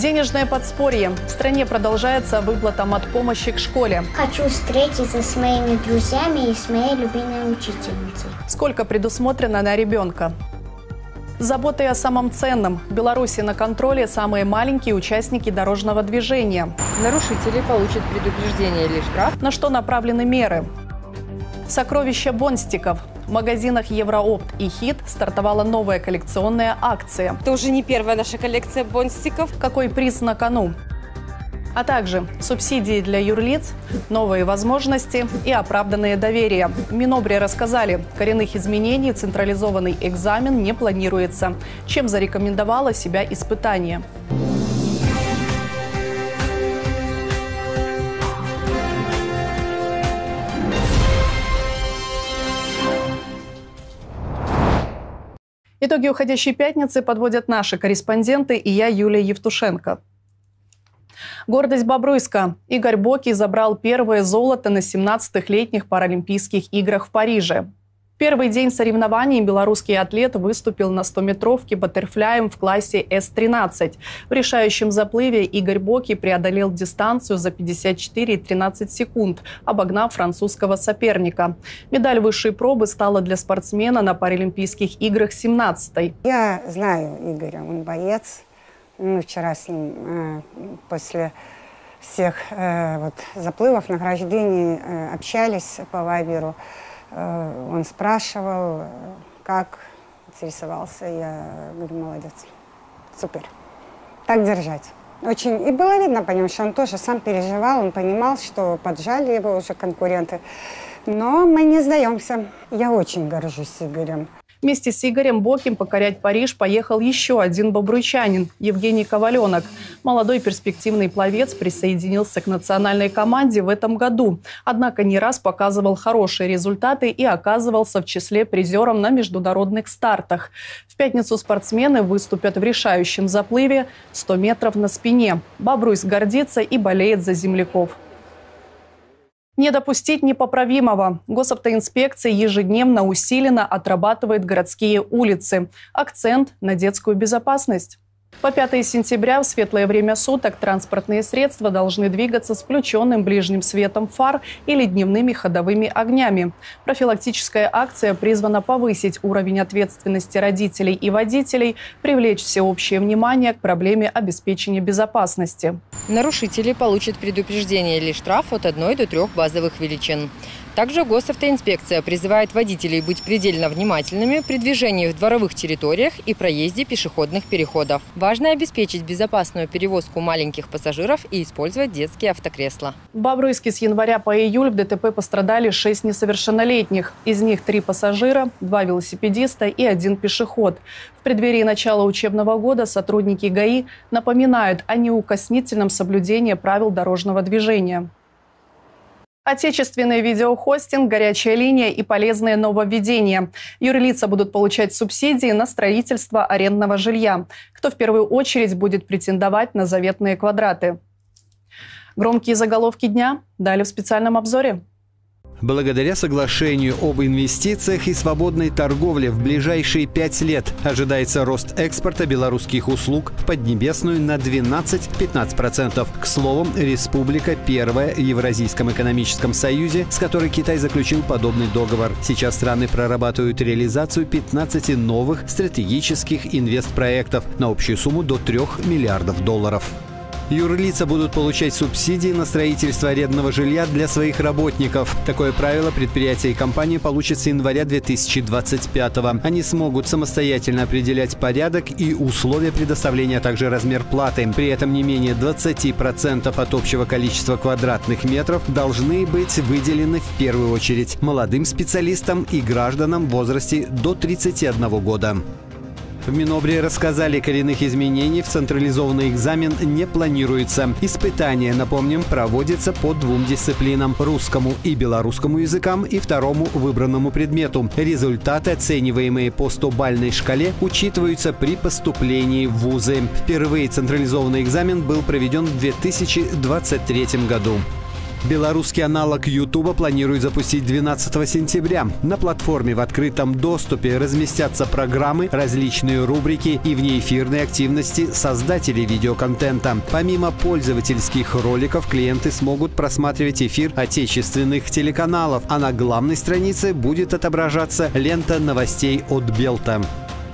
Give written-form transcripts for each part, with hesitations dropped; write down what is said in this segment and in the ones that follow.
Денежное подспорье. В стране продолжается выплата матпомощи к школе. Хочу встретиться с моими друзьями и с моей любимой учительницей. Сколько предусмотрено на ребенка? Заботы о самом ценном. В Беларуси на контроле самые маленькие участники дорожного движения. Нарушители получат предупреждение или штраф. На что направлены меры? Сокровища бонстиков. В магазинах Евроопт и Хит стартовала новая коллекционная акция. Это уже не первая наша коллекция бонстиков. Какой приз на кону? А также субсидии для юрлиц, новые возможности и оправданное доверие. В Минобре рассказали, коренных изменений централизованный экзамен не планируется. Чем зарекомендовало себя испытание? Итоги уходящей пятницы подводят наши корреспонденты и я, Юлия Евтушенко. Гордость Бобруйска. Игорь Бокий забрал первое золото на 17-х летних Паралимпийских играх в Париже. Первый день соревнований белорусский атлет выступил на 100-метровке баттерфляем в классе С-13. В решающем заплыве Игорь Бокий преодолел дистанцию за 54,13 секунд, обогнав французского соперника. Медаль высшей пробы стала для спортсмена на Паралимпийских играх 17-й. Я знаю Игоря, он боец. Мы вчера с ним после всех заплывов, награждений общались по вайберу. Он спрашивал, как, интересовался. Я говорю, молодец, супер. Так держать. Очень. И было видно по нему, что он тоже сам переживал, он понимал, что поджали его уже конкуренты. Но мы не сдаемся. Я очень горжусь Игорем. Вместе с Игорем Боким покорять Париж поехал еще один бобруйчанин – Евгений Коваленок. Молодой перспективный пловец присоединился к национальной команде в этом году. Однако не раз показывал хорошие результаты и оказывался в числе призеров на международных стартах. В пятницу спортсмены выступят в решающем заплыве 100 метров на спине. Бобруйск гордится и болеет за земляков. Не допустить непоправимого. Госавтоинспекция ежедневно усиленно отрабатывает городские улицы. Акцент на детскую безопасность. По 5 сентября в светлое время суток транспортные средства должны двигаться с включенным ближним светом фар или дневными ходовыми огнями. Профилактическая акция призвана повысить уровень ответственности родителей и водителей, привлечь всеобщее внимание к проблеме обеспечения безопасности. Нарушители получат предупреждение или штраф от 1 до 3 базовых величин. Также госавтоинспекция призывает водителей быть предельно внимательными при движении в дворовых территориях и проезде пешеходных переходов. Важно обеспечить безопасную перевозку маленьких пассажиров и использовать детские автокресла. В Бобруйске с января по июль в ДТП пострадали 6 несовершеннолетних. Из них 3 пассажира, 2 велосипедиста и 1 пешеход. В преддверии начала учебного года сотрудники ГАИ напоминают о неукоснительном соблюдении правил дорожного движения. Отечественный видеохостинг, горячая линия и полезные нововведения. Юрлица будут получать субсидии на строительство арендного жилья. Кто в первую очередь будет претендовать на заветные квадраты? Громкие заголовки дня далее в специальном обзоре. Благодаря соглашению об инвестициях и свободной торговле в ближайшие 5 лет ожидается рост экспорта белорусских услуг в Поднебесную на 12-15%. К слову, республика первая в Евразийском экономическом союзе, с которой Китай заключил подобный договор. Сейчас страны прорабатывают реализацию 15 новых стратегических инвестпроектов на общую сумму до $3 миллиардов. Юрлица будут получать субсидии на строительство арендного жилья для своих работников. Такое правило предприятия и компании получат с января 2025-го. Они смогут самостоятельно определять порядок и условия предоставления, а также размер платы. При этом не менее 20% от общего количества квадратных метров должны быть выделены в первую очередь молодым специалистам и гражданам в возрасте до 31 года. В Минобре рассказали, коренных изменений в централизованный экзамен не планируется. Испытания, напомним, проводятся по 2 дисциплинам – русскому и белорусскому языкам и второму выбранному предмету. Результаты, оцениваемые по 100-бальной шкале, учитываются при поступлении в вузы. Впервые централизованный экзамен был проведен в 2023 году. Белорусский аналог Ютуба планирует запустить 12 сентября. На платформе в открытом доступе разместятся программы, различные рубрики и внеэфирные активности создателей видеоконтента. Помимо пользовательских роликов, клиенты смогут просматривать эфир отечественных телеканалов, а на главной странице будет отображаться лента новостей от Белта.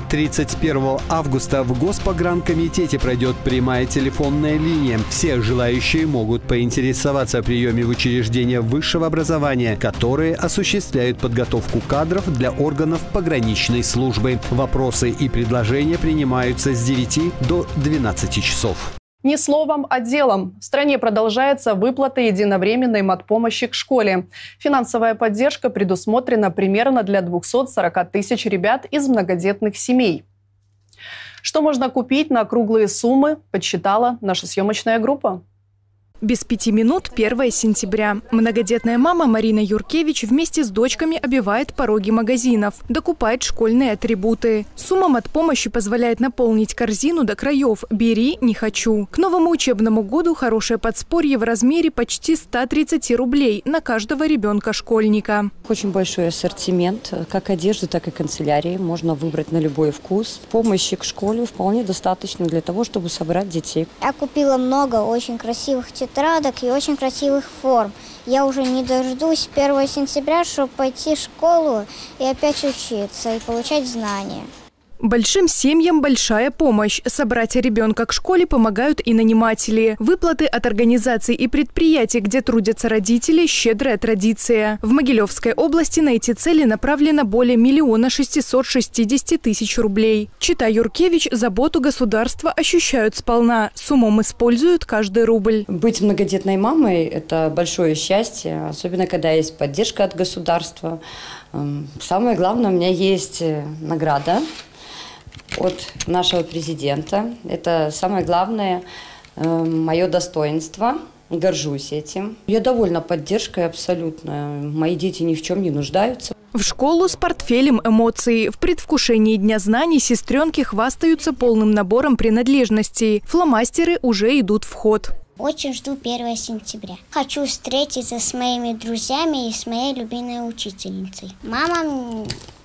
31 августа в Госпогранкомитете пройдет прямая телефонная линия. Все желающие могут поинтересоваться о приеме в учреждения высшего образования, которые осуществляют подготовку кадров для органов пограничной службы. Вопросы и предложения принимаются с 9 до 12 часов. Не словом, а делом. В стране продолжается выплата единовременной матпомощи к школе. Финансовая поддержка предусмотрена примерно для 240 тысяч ребят из многодетных семей. Что можно купить на круглые суммы, подсчитала наша съемочная группа. Без 5 минут 1 сентября. Многодетная мама Марина Юркевич вместе с дочками обивает пороги магазинов, докупает школьные атрибуты. Сумма матпомощи позволяет наполнить корзину до краев. Бери, не хочу. К новому учебному году хорошее подспорье в размере почти 130 рублей на каждого ребенка-школьника. Очень большой ассортимент, как одежды, так и канцелярии. Можно выбрать на любой вкус. Помощи к школе вполне достаточно для того, чтобы собрать детей. Я купила много очень красивых тетрадок и очень красивых форм. Я уже не дождусь 1 сентября, чтобы пойти в школу и опять учиться и получать знания. Большим семьям большая помощь. Собрать ребенка к школе помогают и наниматели. Выплаты от организаций и предприятий, где трудятся родители, щедрая традиция. В Могилевской области на эти цели направлено более 1 660 000 рублей. Чита Юркевич заботу государства ощущают сполна. С умом используют каждый рубль. Быть многодетной мамой – это большое счастье, особенно когда есть поддержка от государства. Самое главное, у меня есть награда от нашего президента. Это самое главное, мое достоинство. Горжусь этим. Я довольна поддержкой абсолютно. Мои дети ни в чем не нуждаются. В школу с портфелем эмоций. В предвкушении Дня знаний сестренки хвастаются полным набором принадлежностей. Фломастеры уже идут в ход. Очень жду 1 сентября. Хочу встретиться с моими друзьями и с моей любимой учительницей. Мама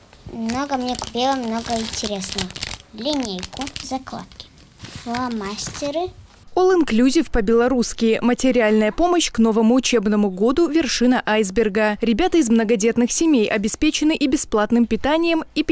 много мне купила, много интересного. Линейку, закладки, фломастеры. All-inclusive по-белорусски. Материальная помощь к новому учебному году – вершина айсберга. Ребята из многодетных семей обеспечены и бесплатным питанием, и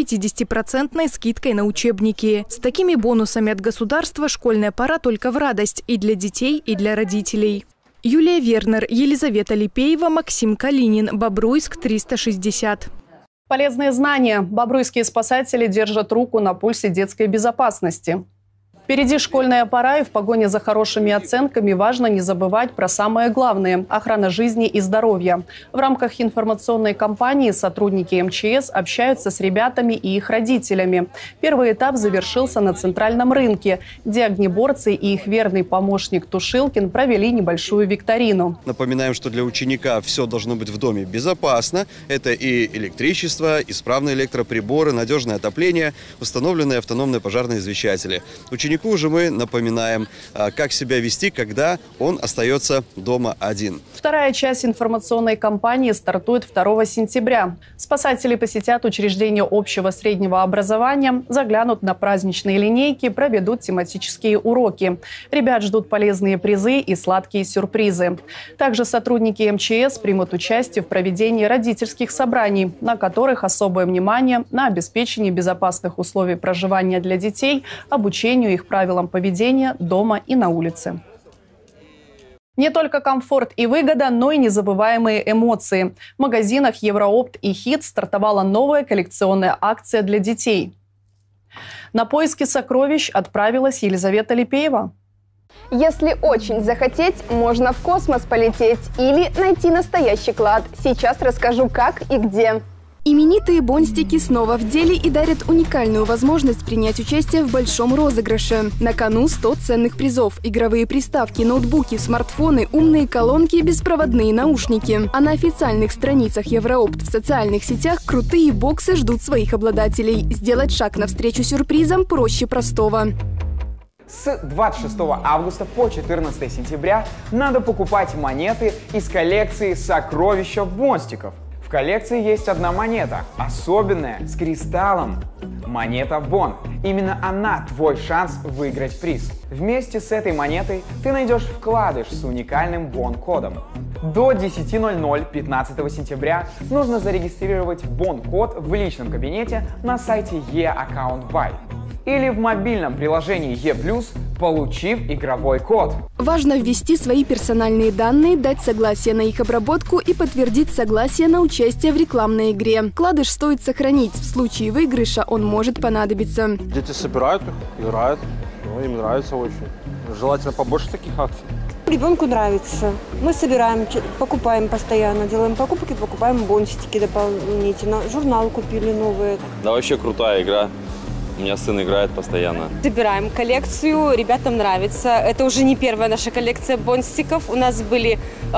50% скидкой на учебники. С такими бонусами от государства школьная пора только в радость и для детей, и для родителей. Юлия Вернер, Елизавета Липеева, Максим Калинин. Бобруйск, 360. Полезные знания. Бобруйские спасатели держат руку на пульсе детской безопасности. Впереди школьная пора, и в погоне за хорошими оценками важно не забывать про самое главное – охрана жизни и здоровья. В рамках информационной кампании сотрудники МЧС общаются с ребятами и их родителями. Первый этап завершился на центральном рынке, где огнеборцы и их верный помощник Тушилкин провели небольшую викторину. Напоминаем, что для ученика все должно быть в доме безопасно. Это и электричество, исправные электроприборы, надежное отопление, установленные автономные пожарные извещатели. Ученику же мы напоминаем, как себя вести, когда он остается дома один. Вторая часть информационной кампании стартует 2 сентября. Спасатели посетят учреждения общего среднего образования, заглянут на праздничные линейки, проведут тематические уроки. Ребят ждут полезные призы и сладкие сюрпризы. Также сотрудники МЧС примут участие в проведении родительских собраний, на которых особое внимание на обеспечении безопасных условий проживания для детей, обучению их правилам поведения дома и на улице. Не только комфорт и выгода, но и незабываемые эмоции. В магазинах Евроопт и Хит стартовала новая коллекционная акция для детей. На поиски сокровищ отправилась Елизавета Липеева. Если очень захотеть, можно в космос полететь или найти настоящий клад. Сейчас расскажу, как и где. Именитые бонстики снова в деле и дарят уникальную возможность принять участие в большом розыгрыше. На кону 100 ценных призов, игровые приставки, ноутбуки, смартфоны, умные колонки, беспроводные наушники. А на официальных страницах Евроопт в социальных сетях крутые боксы ждут своих обладателей. Сделать шаг навстречу сюрпризам проще простого. С 26 августа по 14 сентября надо покупать монеты из коллекции «Сокровища Бонстиков». В коллекции есть одна монета, особенная, с кристаллом. Монета Бон. Именно она твой шанс выиграть приз. Вместе с этой монетой ты найдешь вкладыш с уникальным Бон-кодом. До 10:00 15 сентября нужно зарегистрировать Бон-код в личном кабинете на сайте e-Account Buy или в мобильном приложении E+, получив игровой код. Важно ввести свои персональные данные, дать согласие на их обработку и подтвердить согласие на участие в рекламной игре. Вкладыш стоит сохранить. В случае выигрыша он может понадобиться. Дети собирают их, играют. Ну, им нравится очень. Желательно побольше таких акций. Ребенку нравится. Мы собираем, покупаем постоянно, делаем покупки, покупаем бонстики дополнительно. Журнал купили новые. Да, вообще крутая игра. У меня сын играет постоянно. Собираем коллекцию, ребятам нравится. Это уже не первая наша коллекция бонстиков. У нас были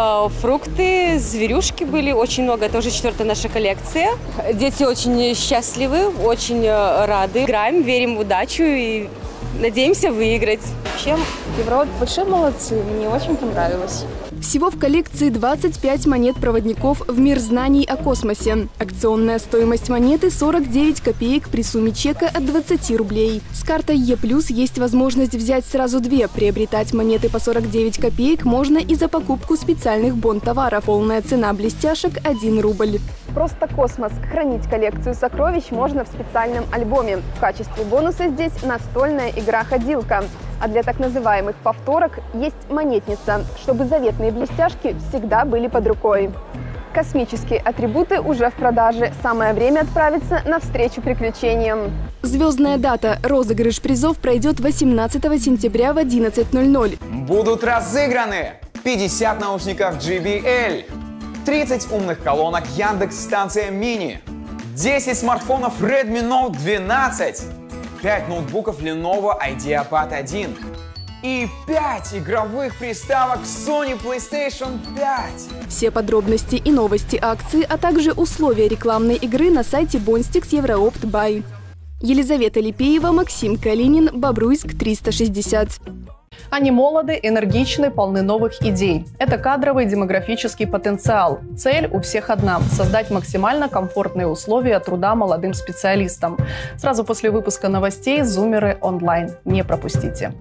фрукты, зверюшки были, очень много. Это уже 4-я наша коллекция. Дети очень счастливы, очень рады. Играем, верим в удачу и надеемся выиграть. Вообще, Европа большие молодцы, мне очень понравилось. Всего в коллекции 25 монет-проводников в мир знаний о космосе. Акционная стоимость монеты 49 копеек при сумме чека от 20 рублей. С картой E+, есть возможность взять сразу 2. Приобретать монеты по 49 копеек можно и за покупку специальных бон-товаров. Полная цена блестяшек – 1 рубль. Просто космос. Хранить коллекцию сокровищ можно в специальном альбоме. В качестве бонуса здесь настольная игра-ходилка. А для так называемых повторок есть монетница, чтобы заветные блестяшки всегда были под рукой. Космические атрибуты уже в продаже. Самое время отправиться навстречу приключениям. Звездная дата. Розыгрыш призов пройдет 18 сентября в 11:00. Будут разыграны 50 наушников JBL, 30 умных колонок Яндекс.Станция Мини, 10 смартфонов Redmi Note 12, 5 ноутбуков Lenovo IdeaPad 1 и 5 игровых приставок Sony PlayStation 5. Все подробности и новости акции, а также условия рекламной игры на сайте Bonstix Евроопт Бай. Елизавета Липеева, Максим Калинин, Бобруйск, 360. Они молоды, энергичны, полны новых идей. Это кадровый демографический потенциал. Цель у всех одна – создать максимально комфортные условия труда молодым специалистам. Сразу после выпуска новостей «Зумеры онлайн». Не пропустите.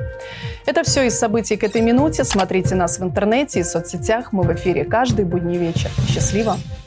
Это все из событий к этой минуте. Смотрите нас в интернете и соцсетях. Мы в эфире каждый будний вечер. Счастливо!